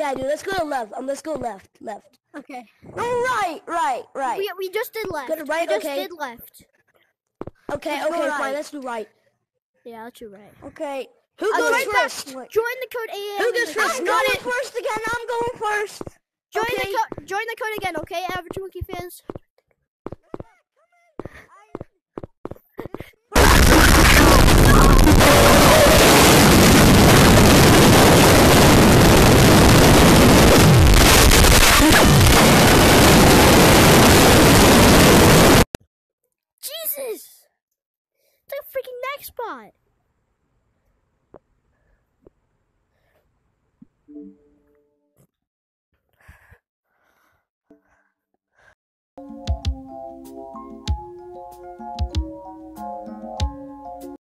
Yeah, dude. Let's go to left. Let's go left. Okay. No, right. We just did left. Go to right. We just Okay. did left. Okay. Let's go Fine. right. Let's do right. Yeah, let's do right. Okay. Who goes first? Join the code AA. Who goes first? I'm going first again. I'm going first. Join the code again, okay? Average Monkey fans. Jesus! It's like a freaking neck spot.